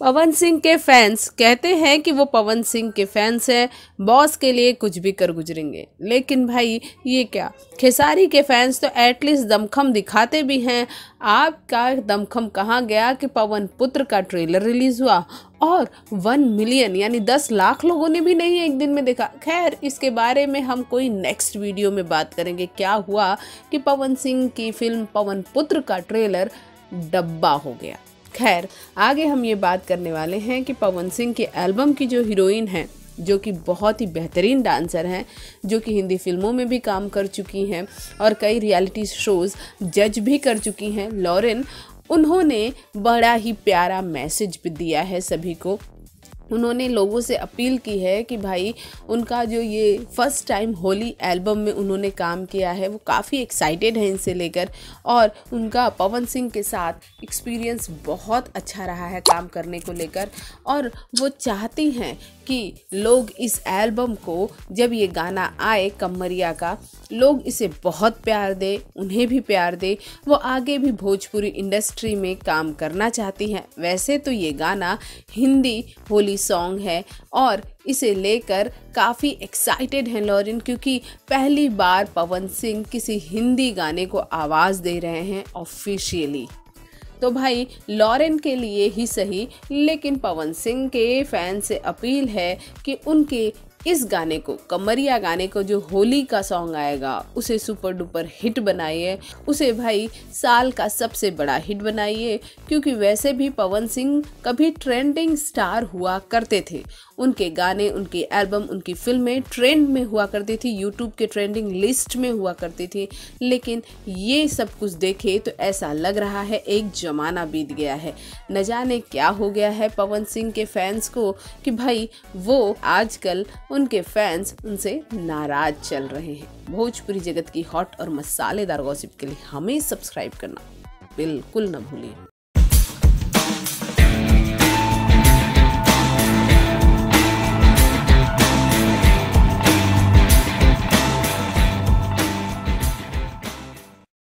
पवन सिंह के फैंस कहते हैं कि वो पवन सिंह के फैंस हैं, बॉस के लिए कुछ भी कर गुजरेंगे। लेकिन भाई ये क्या, खेसारी के फैंस तो एटलीस्ट दमखम दिखाते भी हैं। आपका दमखम कहाँ गया कि पवन पुत्र का ट्रेलर रिलीज हुआ और 1 मिलियन यानी 10 लाख लोगों ने भी नहीं एक दिन में देखा। खैर, इसके बारे में हम कोई नेक्स्ट वीडियो में बात करेंगे। क्या हुआ कि पवन सिंह की फिल्म पवन पुत्र का ट्रेलर डब्बा हो गया। खैर, आगे हम ये बात करने वाले हैं कि पवन सिंह के एल्बम की जो हीरोइन है, जो कि बहुत ही बेहतरीन डांसर हैं, जो कि हिंदी फिल्मों में भी काम कर चुकी हैं और कई रियलिटी शोज़ जज भी कर चुकी हैं, लॉरेन, उन्होंने बड़ा ही प्यारा मैसेज भी दिया है सभी को। उन्होंने लोगों से अपील की है कि भाई उनका जो ये फर्स्ट टाइम होली एल्बम में उन्होंने काम किया है, वो काफ़ी एक्साइटेड है इनसे लेकर, और उनका पवन सिंह के साथ एक्सपीरियंस बहुत अच्छा रहा है काम करने को लेकर। और वो चाहती हैं कि लोग इस एल्बम को, जब ये गाना आए कमरिया का, लोग इसे बहुत प्यार दे, उन्हें भी प्यार दे। वो आगे भी भोजपुरी इंडस्ट्री में काम करना चाहती हैं। वैसे तो ये गाना हिंदी होली सॉन्ग है और इसे लेकर काफ़ी एक्साइटेड हैं लॉरेन, क्योंकि पहली बार पवन सिंह किसी हिंदी गाने को आवाज़ दे रहे हैं ऑफिशियली। तो भाई लॉरेन के लिए ही सही, लेकिन पवन सिंह के फैन से अपील है कि उनके इस गाने को, कमरिया गाने को, जो होली का सॉन्ग आएगा, उसे सुपर डुपर हिट बनाइए। उसे भाई साल का सबसे बड़ा हिट बनाइए, क्योंकि वैसे भी पवन सिंह कभी ट्रेंडिंग स्टार हुआ करते थे। उनके गाने, उनके एल्बम, उनकी फिल्में ट्रेंड में हुआ करती थी, यूट्यूब के ट्रेंडिंग लिस्ट में हुआ करती थी। लेकिन ये सब कुछ देखे तो ऐसा लग रहा है एक ज़माना बीत गया है। न जाने क्या हो गया है पवन सिंह के फैंस को कि भाई वो आजकल उनके फैंस उनसे नाराज चल रहे हैं। भोजपुरी जगत की हॉट और मसालेदार गॉसिप के लिए हमें सब्सक्राइब करना बिल्कुल न भूलिए।